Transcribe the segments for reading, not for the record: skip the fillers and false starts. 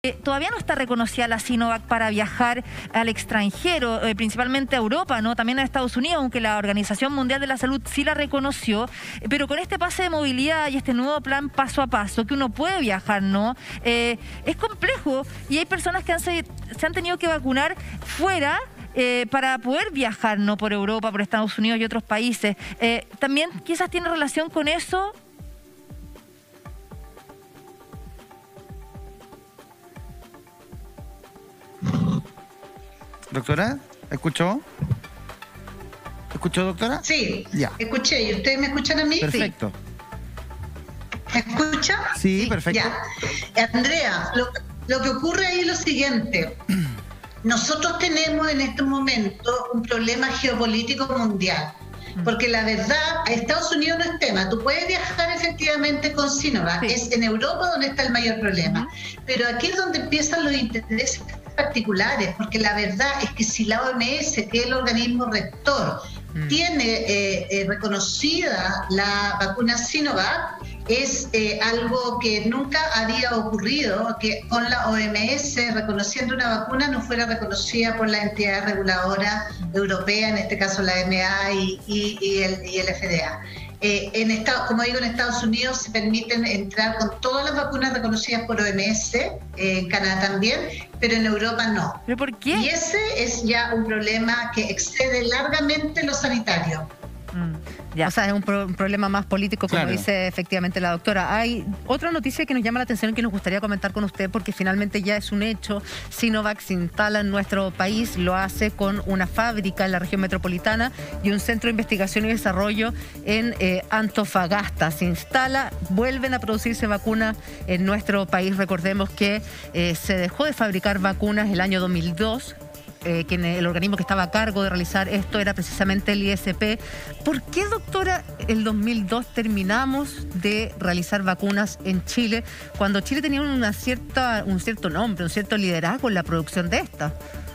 todavía no está reconocida la Sinovac para viajar al extranjero, principalmente a Europa, ¿no? También a Estados Unidos, aunque la Organización Mundial de la Salud sí la reconoció. Pero con este pase de movilidad y este nuevo plan paso a paso, que uno puede viajar, ¿no? Es complejo y hay personas que se han tenido que vacunar fuera para poder viajar, ¿no? Por Europa, por Estados Unidos y otros países. También quizás tiene relación con eso. Doctora, ¿escuchó? ¿Escuchó, doctora? Sí, ya. Escuché. ¿Y ustedes me escuchan a mí? Perfecto. ¿Me escucha? Sí, perfecto. Ya. Andrea, lo que ocurre ahí es lo siguiente. Nosotros tenemos en este momento un problema geopolítico mundial. Porque la verdad, a Estados Unidos no es tema. Tú puedes viajar efectivamente con Sinovac. Sí. Es en Europa donde está el mayor problema. Pero aquí es donde empiezan los intereses particulares, porque la verdad es que si la OMS, que es el organismo rector, tiene reconocida la vacuna Sinovac, es algo que nunca había ocurrido, que con la OMS reconociendo una vacuna no fuera reconocida por la entidad reguladora europea, en este caso la EMA y el FDA. Como digo, en Estados Unidos se permiten entrar con todas las vacunas reconocidas por OMS, en Canadá también, pero en Europa no. ¿Pero por qué? Y ese es ya un problema que excede largamente lo sanitario. O sea, es un problema más político, como dice efectivamente la doctora. Hay otra noticia que nos llama la atención y que nos gustaría comentar con usted, porque finalmente ya es un hecho. Sinovac se instala en nuestro país, lo hace con una fábrica en la región metropolitana y un centro de investigación y desarrollo en Antofagasta. Se instala, vuelven a producirse vacunas en nuestro país. Recordemos que se dejó de fabricar vacunas el año 2002. Que el organismo que estaba a cargo de realizar esto era precisamente el ISP. ¿Por qué, doctora, el 2002 terminamos de realizar vacunas en Chile cuando Chile tenía un cierto nombre, un cierto liderazgo en la producción de estas?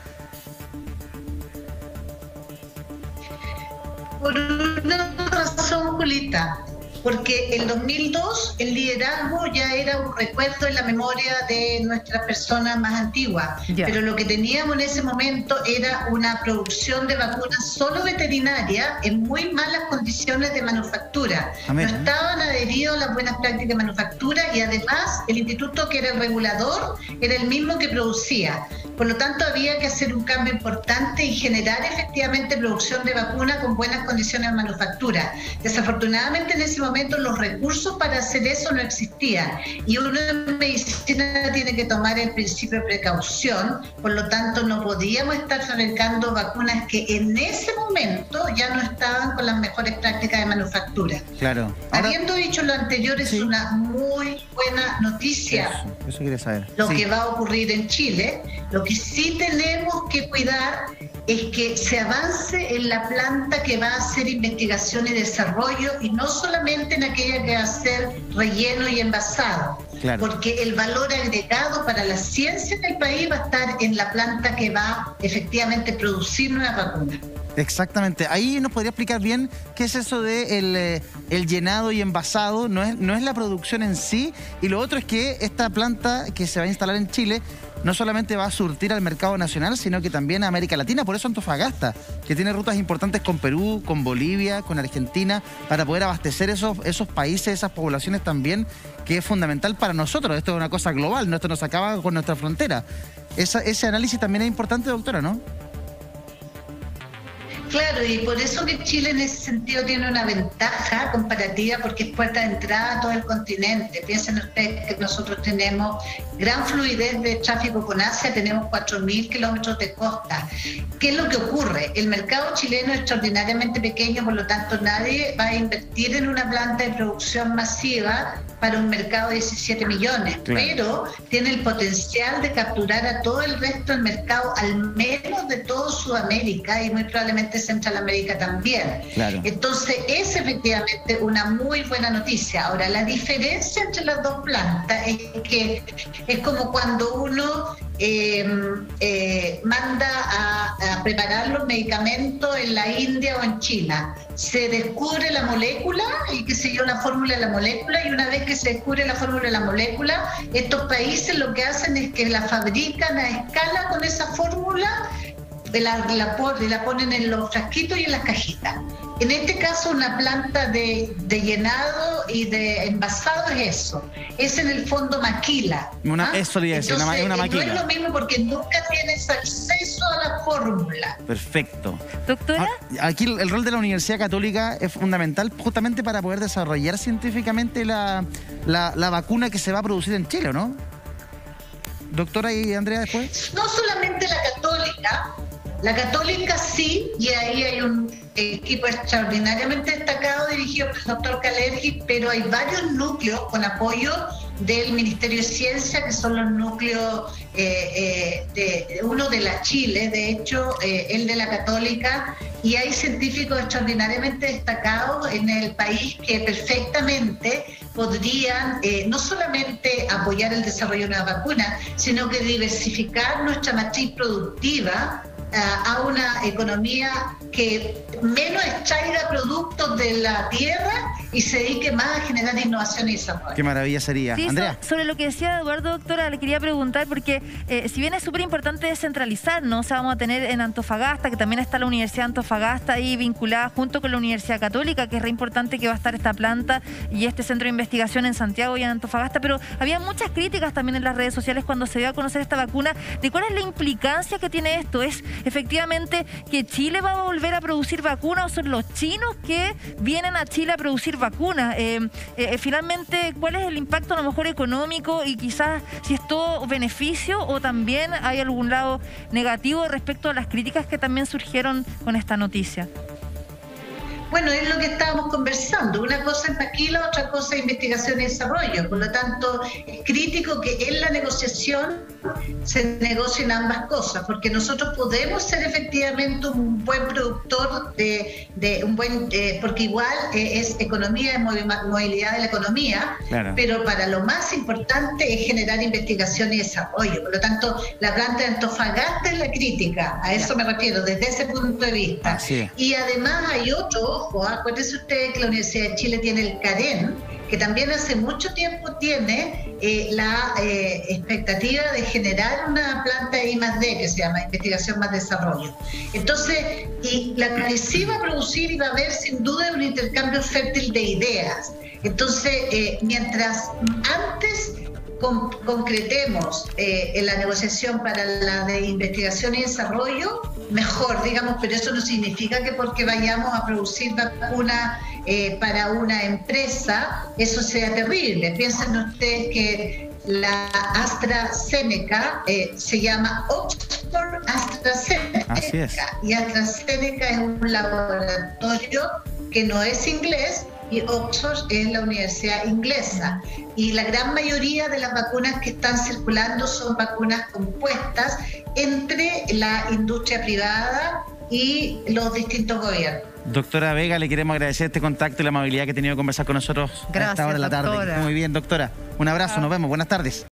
Por una razón, Julita. Porque el 2002 el liderazgo ya era un recuerdo en la memoria de nuestras personas más antiguas. Pero lo que teníamos en ese momento era una producción de vacunas solo veterinaria en muy malas condiciones de manufactura. No estaban adheridos a las buenas prácticas de manufactura y además el instituto que era el regulador era el mismo que producía. Por lo tanto, había que hacer un cambio importante y generar efectivamente producción de vacunas con buenas condiciones de manufactura. Desafortunadamente, en ese momento los recursos para hacer eso no existían. Y uno en medicina tiene que tomar el principio de precaución. Por lo tanto, no podíamos estar fabricando vacunas que en ese momento ya no estaban con las mejores prácticas de manufactura. Claro. Habiendo dicho lo anterior, es una muy buena noticia. Eso quiere saber. Lo que va a ocurrir en Chile. Lo que sí tenemos que cuidar es que se avance en la planta que va a hacer investigación y desarrollo y no solamente en aquella que va a hacer relleno y envasado. Porque el valor agregado para la ciencia en el país va a estar en la planta que va efectivamente a producir nuevas vacunas. Exactamente. Ahí nos podría explicar bien qué es eso de el llenado y envasado. No es la producción en sí. Y lo otro es que esta planta que se va a instalar en Chile no solamente va a surtir al mercado nacional, sino que también a América Latina. Por eso Antofagasta, que tiene rutas importantes con Perú, con Bolivia, con Argentina, para poder abastecer esos países, esas poblaciones también, que es fundamental para nosotros. Esto es una cosa global, esto nos acaba con nuestra frontera. Ese análisis también es importante, doctora, ¿no? Claro, y por eso que Chile en ese sentido tiene una ventaja comparativa, porque es puerta de entrada a todo el continente. Piensen ustedes que nosotros tenemos gran fluidez de tráfico con Asia, tenemos 4.000 kilómetros de costa. ¿Qué es lo que ocurre? El mercado chileno es extraordinariamente pequeño, por lo tanto nadie va a invertir en una planta de producción masiva para un mercado de 17 millones, pero tiene el potencial de capturar a todo el resto del mercado, al menos de todo Sudamérica y muy probablemente Centroamérica también. Claro. Entonces es efectivamente una muy buena noticia. Ahora, la diferencia entre las dos plantas es que es como cuando uno manda a preparar los medicamentos en la India o en China. Se descubre la molécula y qué sé yo, la fórmula de la molécula, y una vez que se descubre la fórmula de la molécula, estos países lo que hacen es que la fabrican a escala con esa fórmula, la ponen en los frasquitos y en las cajitas. En este caso, una planta de llenado y de envasado es eso. Es en el fondo maquila. Eso le iba a decir, una maquila. No es lo mismo porque nunca tienes acceso a la fórmula. Perfecto. Doctora. Aquí el rol de la Universidad Católica es fundamental justamente para poder desarrollar científicamente la vacuna que se va a producir en Chile, ¿no? Doctora y Andrea, después. No solamente la católica sí, y ahí hay un equipo extraordinariamente destacado dirigido por el doctor Kalergi, pero hay varios núcleos con apoyo del Ministerio de Ciencia, que son los núcleos, uno de la Chile, de hecho, el de la Católica, y hay científicos extraordinariamente destacados en el país que perfectamente podrían no solamente apoyar el desarrollo de una vacuna, sino que diversificar nuestra matriz productiva a una economía que menos extraiga productos de la tierra y se dedique más a generar innovación y desarrollo. Qué maravilla sería. Sí, Andrea. sobre lo que decía Eduardo, doctora, le quería preguntar, porque si bien es súper importante descentralizar, ¿no? O sea, vamos a tener en Antofagasta, que también está la Universidad de Antofagasta ahí vinculada junto con la Universidad Católica, que es re importante que va a estar esta planta y este centro de investigación en Santiago y en Antofagasta, pero había muchas críticas también en las redes sociales cuando se dio a conocer esta vacuna, de cuál es la implicancia que tiene esto. ¿Es efectivamente que Chile va a volver a producir vacunas o son los chinos que vienen a Chile a producir vacunas? Finalmente, ¿cuál es el impacto a lo mejor económico y quizás si es todo beneficio o también hay algún lado negativo respecto a las críticas que también surgieron con esta noticia? Bueno, es lo que estábamos conversando. Una cosa es maquila, otra cosa es investigación y desarrollo. Por lo tanto, es crítico que en la negociación se negocien ambas cosas, porque nosotros podemos ser efectivamente un buen productor porque igual es economía, es movilidad de la economía, claro. Pero para lo más importante es generar investigación y desarrollo. Por lo tanto, la planta de Antofagasta es la crítica, a eso me refiero, desde ese punto de vista. Y además hay otro. Acuérdense ustedes que la Universidad de Chile tiene el CAREN, que también hace mucho tiempo tiene la expectativa de generar una planta de I+D, que se llama Investigación más Desarrollo. Entonces, y la que sí va a producir y va a haber sin duda un intercambio fértil de ideas. Entonces, mientras antes concretemos en la negociación para la de investigación y desarrollo, mejor, digamos, pero eso no significa que porque vayamos a producir vacuna para una empresa, eso sea terrible. Piensen ustedes que la AstraZeneca se llama Oxford AstraZeneca. Así es. Y AstraZeneca es un laboratorio que no es inglés, y Oxford es la universidad inglesa. Y la gran mayoría de las vacunas que están circulando son vacunas compuestas entre la industria privada y los distintos gobiernos. Doctora Vega, le queremos agradecer este contacto y la amabilidad que ha tenido de conversar con nosotros a esta hora de la tarde. Muy bien, doctora. Un abrazo, nos vemos. Buenas tardes.